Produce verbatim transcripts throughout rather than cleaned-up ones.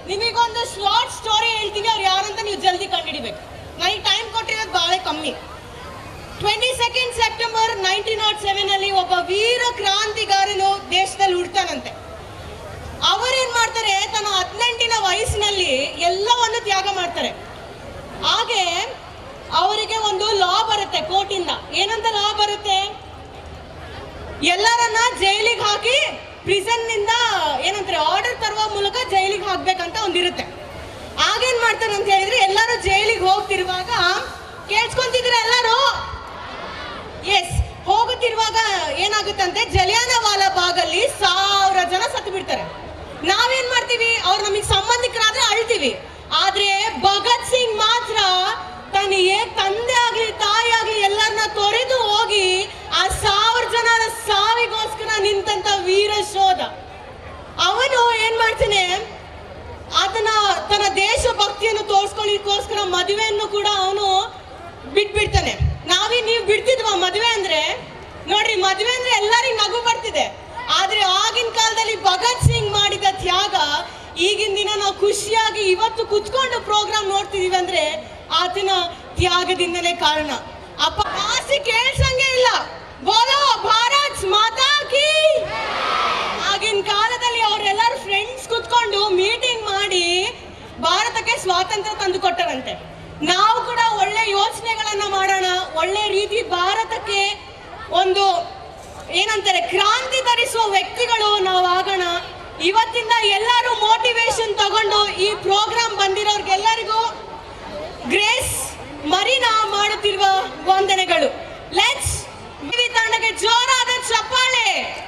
ನಿಮಗೊಂದು short story ಹೇಳ್ತೀನಿ, ಅವ್ರು ಯಾರಂತ ನೀವು ಜಲ್ದಿ ಕಂಡುಹಿಡಿಬೇಕು. ನನಗೆ ಟೈಮ್ ಕೊಟ್ಟಿರೋದು ಬಹಳ ಕಮ್ಮಿ. Twenty second September nineteen nought seven ಅಲ್ಲಿ ಒಬ್ಬ ವೀರ ಕ್ರಾಂತಿಗಾರನು ದೇಶದಲ್ಲಿ ಹುಡ್ತಾನಂತೆ. ಅವರೇನ್ ಮಾಡ್ತಾರೆ, ತನ್ನ ಹದಿನೆಂಟಿನ ವಯಸ್ಸಿನಲ್ಲಿ ಎಲ್ಲವನ್ನು ತ್ಯಾಗ ಮಾಡ್ತಾರೆ. ಹಾಗೆ ಅವರಿಗೆ ಒಂದು ಲಾ ಬರುತ್ತೆ ಕೋರ್ಟಿಂದ. ಏನಂತ ಲಾ ಬರುತ್ತೆ, ಎಲ್ಲರನ್ನ ಜೈಲಿಗೆ ಹಾಕಿ ಪ್ರಿಸನ್ ನಿಂದ ಏನಂತಾರೆ ಆರ್ಡರ್ ತರುವ ಮೂಲಕ ಜೈಲಿಗೆ ಹಾಕ್ಬೇಕಂತ ಒಂದಿರುತ್ತೆ. ಆಗೇನ್ ಮಾಡ್ತಾರೆ ಅಂತ ಹೇಳಿದ್ರೆ, ಎಲ್ಲರೂ ಜೈಲಿಗೆ ಹೋಗ್ತಿರುವಾಗ ಕೇಳ್ಸ್ಕೊಂತಿದ್ರೆ ಎಲ್ಲರೂ ಎಸ್ ಹೋಗುತ್ತಿರುವಾಗ ಏನಾಗುತ್ತಂತೆ, ಜಲಿಯಾನ ವಾಲಾ ಬಾಗಲ್ಲಿ ಸಾವಿರ ಜನ ಸತ್ತು ಬಿಡ್ತಾರೆ. ನಾವೇನ್ ಮಾಡ್ತೀವಿ, ಅವ್ರು ನಮಗೆ ಸಂಬಂಧಿಕರಾದ್ರೆ ಅಳ್ತೀವಿ. ಆದ್ರೆ ಭಗತ್ ಸಿಂಗ್ ಮಾತ್ರ ತನ್ನ ತಂದೆ ಆಗ್ಲಿ ತಾಯಿ ಆಗ್ಲಿ ಎಲ್ಲರನ್ನ ತೊರೆದು ಹೋಗಿ ಆ ಸಾವಿರ ಜನರ ಸಾವಿಗೋಸ್ಕರ ನಿಂತಂತ ವೀರ ಶೋಧ. ಅವನು ಏನ್ ಮಾಡ್ತಾನೆ, ಅದನ್ನ ತನ್ನ ದೇಶ ಭಕ್ತಿಯನ್ನು ತೋರ್ಸ್ಕೊಳ್ಳಿಕ್ಕೋಸ್ಕರ ಮದುವೆಯನ್ನು ಕೂಡ ಅವನು ಬಿಟ್ಬಿಡ್ತಾನೆ. ನಾವೀ ನೀವು ಬಿಡ್ತಿದ್ವ ಮದುವೆ ಅಂದ್ರೆ? ನೋಡ್ರಿ, ಮದುವೆ ಅಂದ್ರೆ ಎಲ್ಲರಿಗೂ ನಗು ಬರ್ತಿದೆ. ಆದ್ರೆ ಆಗಿನ ಕಾಲದಲ್ಲಿ ಭಗತ್ ಸಿಂಗ್ ಮಾಡಿದ ತ್ಯಾಗ ಈಗಿನ ದಿನ ನಾವು ಖುಷಿಯಾಗಿ ಇವತ್ತು ಕುತ್ಕೊಂಡು ಪ್ರೋಗ್ರಾಮ್ ನೋಡ್ತಿದೀವಿ ಅಂದ್ರೆ ಆತನ ತ್ಯಾಗದಿಂದಲೇ ಕಾರಣ. ಅಪ್ಪ ಆಸೆ ಕೇಳ್ಸಂಗೆ ಇಲ್ಲ, ಬೋಲೋ ಭಾರತ್ ಮಾತಾ ಕಿ. ಆಗಿನ ಕಾಲದಲ್ಲಿ ಅವರೆಲ್ಲರೂ ಫ್ರೆಂಡ್ಸ್ ಕುತ್ಕೊಂಡು ಮೀಟಿಂಗ್ ಮಾಡಿ ಭಾರತಕ್ಕೆ ಸ್ವಾತಂತ್ರ್ಯ ತಂದು ಕೊಟ್ಟರಂತೆ. ನಾವು ಕೂಡ ಒಳ್ಳೆ ಯೋಚನೆಗಳನ್ನ ಮಾಡೋಣ, ಒಳ್ಳೆ ರೀತಿ ಭಾರತಕ್ಕೆ ಒಂದು ಏನಂತಾರೆ ಕ್ರಾಂತಿ ಧರಿಸುವ ವ್ಯಕ್ತಿಗಳು ನಾವು ಆಗೋಣ. ಇವತ್ತಿಂದ ಎಲ್ಲರೂ ಮೋಟಿವೇಶನ್ ತಗೊಂಡು ಈ ಪ್ರೋಗ್ರಾಮ್ ಬಂದಿರೋರ್ಗೆಲ್ಲರಿಗೂ ಗ್ರೇಸ್ ಮರೀನಾ ಮಾಡುತ್ತಿರುವ ವಂದನೆಗಳು. ಲೆಟ್ಸ್ ತಂಡಕ್ಕೆ ಜೋರಾದ ಚಪ್ಪಾಳೆ.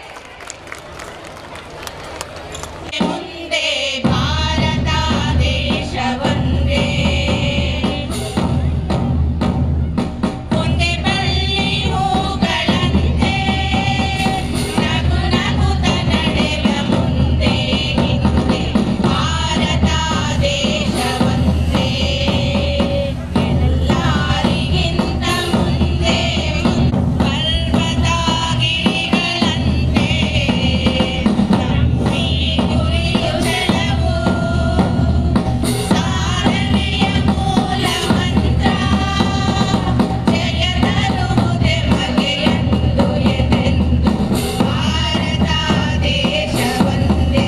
ಮುಂದೆ ಭಾರತ ದೇಶ ಒಂದೇ, ಮುಂದೆ ಬಳ್ಳಿ ಹೂಗಳಂತೆ ನಗು ನಗುತ್ತ ನಡೆವ ಮುಂದೆ ಹಿಂದೆ ಭಾರತ ದೇಶ ಒಂದೇ, ಎಲ್ಲರಿಗಿಂತ ಮುಂದೆ ಪರ್ವತ ಗಿರಿಗಳಂತೆ ನಮ್ಮಿ ಗುರಿಯು ಜಲವು ಸಾಧನೆಯ ಮೂಲ ಮಂತ್ರ, ಜಯ ತರುವುದೇ ಬಗೆಯೆಂದು ಎದೆಂದು ಭಾರತ ದೇಶ ಒಂದೇ,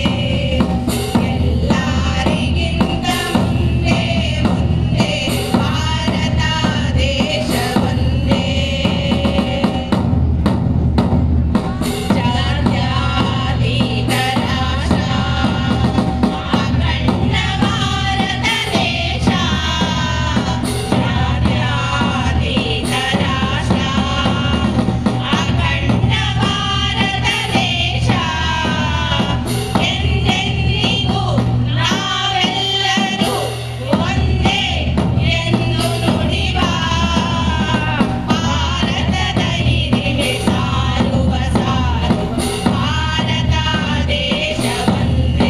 ಎಲ್ಲರಿಗಿಂತ ಮುಂದೆ ಮುಂದೆ ಭಾರತ ದೇಶ ಒಂದೇ. ಜಾತ್ಯತೀತ ರಾಷ್ಟ್ರ ಅಖಂಡ ಭಾರತ ದೇಶ, ಜಾತ್ಯತೀತ ರಾಷ್ಟ್ರ ಅಖಂಡ ಭಾರತ ದೇಶ, ಎಂದೆಂದಿಗೂ ನಾವೆಲ್ಲರೂ ಒಂದೇ ಎಂದು ನುಡಿವ ಭಾರತದ ಹಿರಿಮೆ ಸಾರುವ ಸಾರುವ ಭಾರತ ದೇಶ ಒಂದೇ,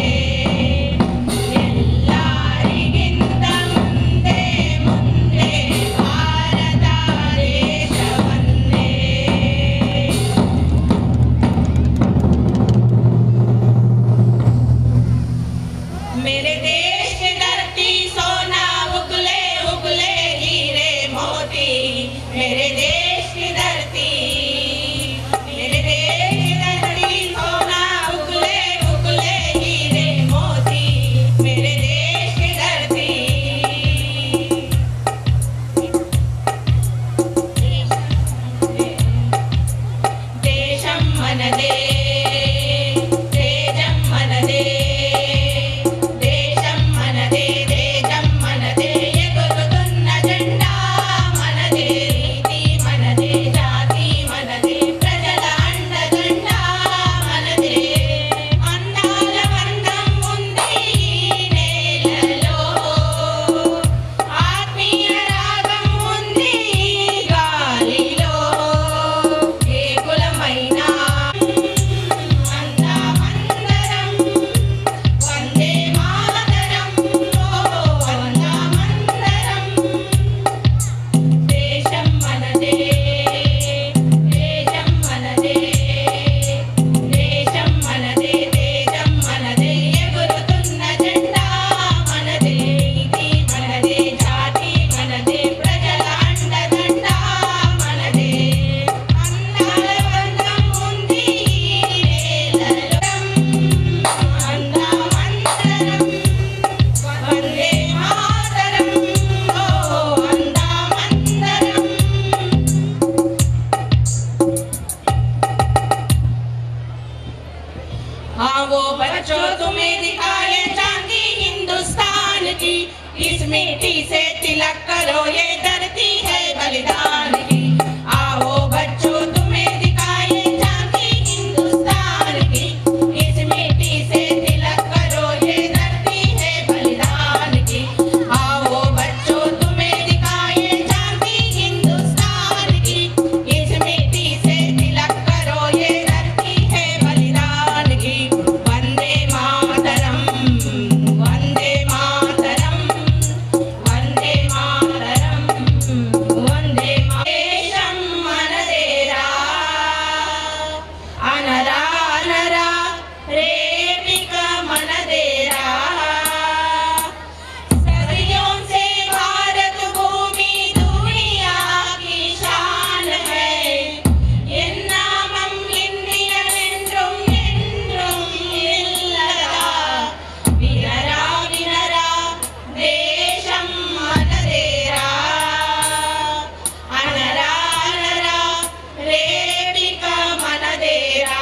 ಎಲ್ಲರಿಗಿಂತ ಮುಂದೆ ಮುಂದೆ ಭಾರತ ದೇಶ ಒಂದೇ. मेरे देश की धरती सोना उगले उगले हीरे मोती, मेरे देश की धरती, मेरे देश की धरती सोना उगले उगले हीरे मोती, मेरे देश की धरती। देशं मनदे तेजं मनदे, देशं मनदे तेजं मनदे, ఎగురుతున్న జెండా మనదే, రీతి మనదే, జాతి మనదే, ప్రజల అండదండ మనదే, అందాల వర్ణం ఉంది ఈ నేలలో, ఆత్మీయ రాగం ఉంది ఈ గాలిలో, ఏ కులమైనా बच्चों तुम्हें दिखाए झांकी हिंदुस्तान की, इस मिट्टी से तिलक करो ये धरती है बलिदान की। आओ बच्चों तुम्हें दिखाए झांकी हिंदुस्तान की, इस मिट्टी से तिलक करो ये धरती है बलिदान की। आओ बच्चों तुम्हें दिखाए झांकी हिंदुस्तान की, इस मिट्टी से तिलक करो ये धरती है बलिदान की। वंदे मातरम वंदे मातरम वंदे मातरम वंदे देशं मनदेरा अनरा अनरा रेपिक मनदेरा। सदियों से भारत भूमि दुनिया की शान है, एन्नामम इंडियन என்றும் என்றும் இல்லதா। विनरा विनरा देशं मनदेरा अनरा अनरा रेपिक मनदेरा।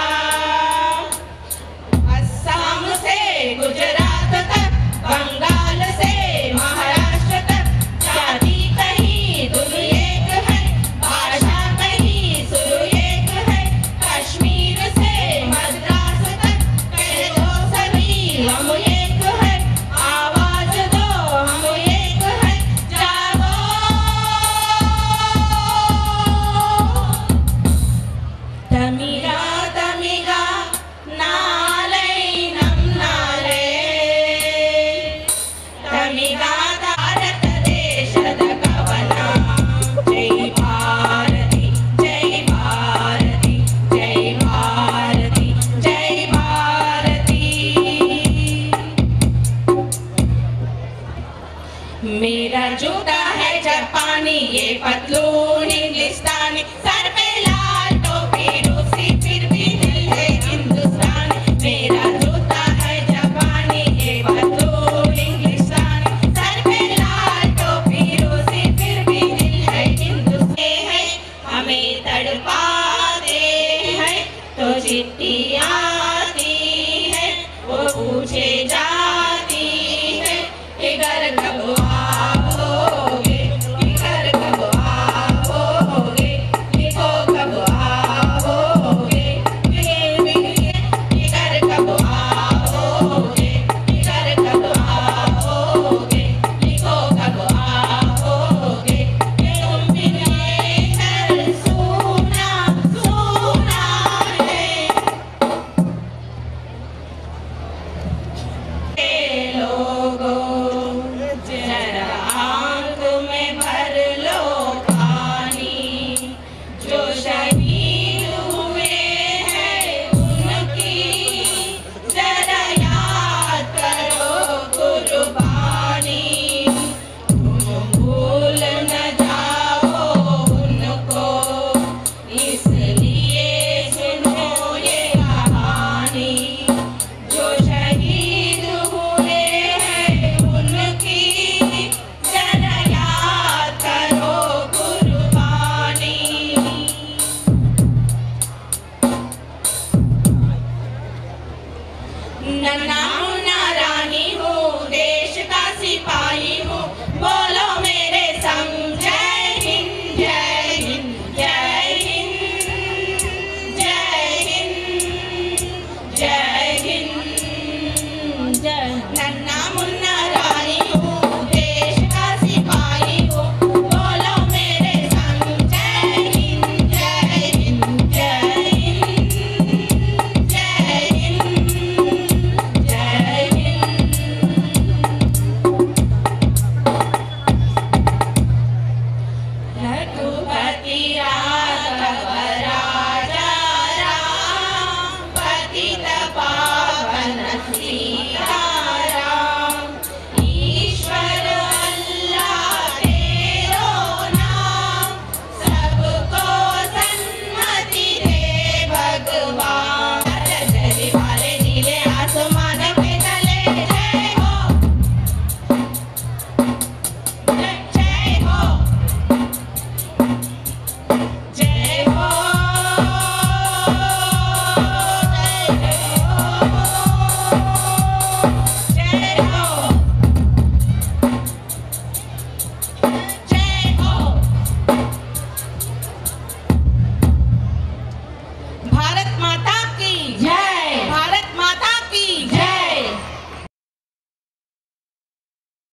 असम से गुजरात तक, बंगाल से महाराष्ट्र तक, जाति कहीं धुन एक है, भाषा कहीं सुर एक है। कश्मीर से मद्रास तक कह दो सभी हम एक है, आवाज दो हम एक है। जागो तमिगा तमिगा नालै नम नाले, तमिगा भारत देशद कवನ। जय भारती जय भारती जय भारती जय भारती। मेरा जूता है जापानी, ये पतलून इंग्लिस्तानी, सर पे लाल टोपी रूसी फिर भी दिल है हिंदुस्तानी। मेरा जूता है जापानी, ये पतलून इंग्लिस्तानी, सर पे लाल टोपी रूसी फिर भी दिल है हिंदुस्तानी। है हमें तड़पाते हैं तो चिट्ठी आती है, वो पूछे जाती है कि घर कब आओगे, कि घर कब आओगे, लिखो कब आओगे, कि घर कब आओगे, कि घर कब आओगे, लिखो कब आओगे। कि तुम बिन ये घर सूना सूना है। लोगों जरा आंख में भर लो पानी, जो शहीद हुए हैं उनकी जरा याद करो कुर्बानी। तुम भूल न जाओ उनको, इसलिए सुनो ये कहानी। जो शहीद हुए हैं उनकी जरा याद करो कुर्बानी। न नाम